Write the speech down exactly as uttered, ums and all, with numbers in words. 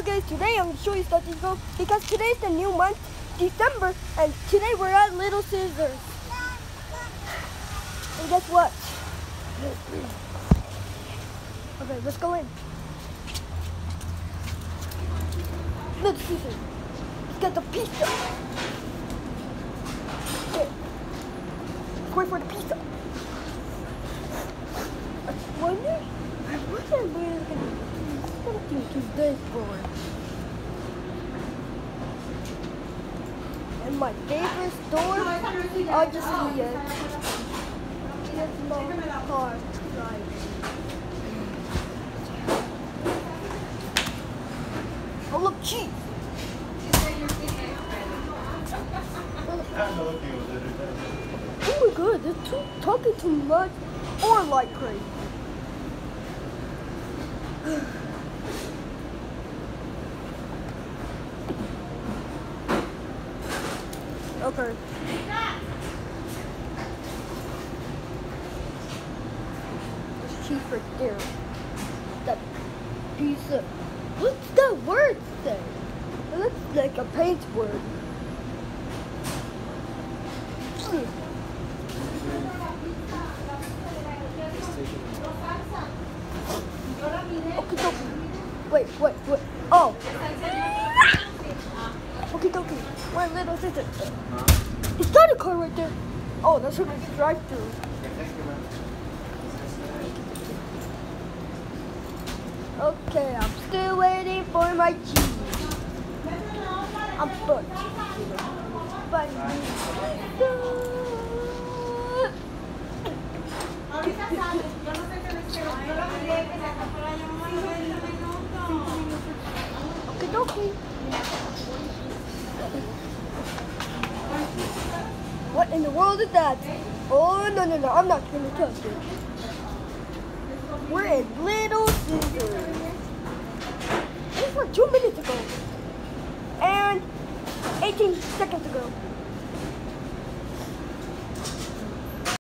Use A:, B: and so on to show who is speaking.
A: guys, today I'm going to show you something cool because today's the new month, December, and today we're at Little Scissors. And guess what? Okay, let's go in. Little Scissors. Let's get the pizza. Okay. Let's wait for the pizza. I wonder, I wonder where it's going to be. Something to this for. And my favorite store, I'll just see it. It's my car driving. Oh look, cheese! Oh my god, they're too, talking too much or like crazy. Okay. There's cheese right there. That pizza. What's that word say? It looks like a paint word. Okay, okay. Wait, wait, wait. Oh. Okay, okay. We're Little Scissors. Is that a car right there? Oh, that's a drive-through. Okay, I'm still waiting for my cheese. I'm booked. But okay, okay. What in the world is that? Oh, no, no, no, I'm not going to touch it. We're in Little Scissors. This was two minutes ago. And eighteen seconds ago.